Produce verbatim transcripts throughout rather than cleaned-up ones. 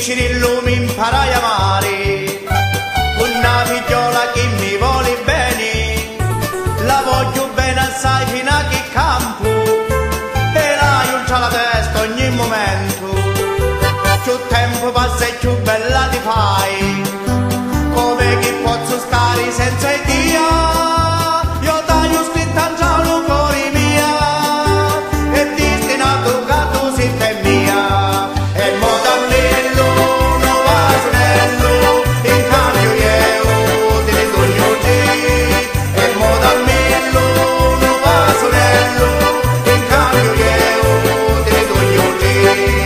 Cirillo mi imparai a amare, una figliola che mi vuole bene, la voglio bene assai fino a che campo, e la io c'ha la testa ogni momento, più tempo passa e più bella ti fai, come che posso stare senza Dio, io taglio scritto in giallo cuore mia, e destinato che tu sei te mia, e mo da bello non va sonello, in cambio io te ne sogno te, e mo da bello non va sonello, in cambio io te ne sogno te.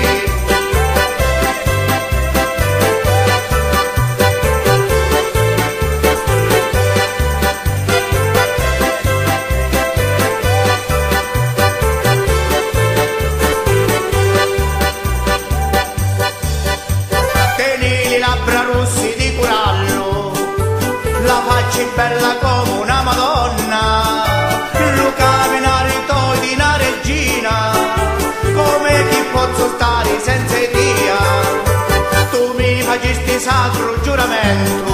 Tieni le labbra rossi di corallo, la faccia è bella come una madonna, lo camminare toi di una regina, come chi posso stare senza Dio, tu mi facesti sacro giuramento,